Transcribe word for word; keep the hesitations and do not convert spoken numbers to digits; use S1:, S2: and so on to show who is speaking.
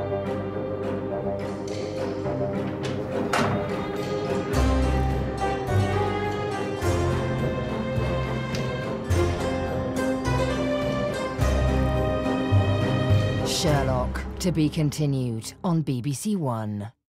S1: Sherlock, to be continued on B B C One.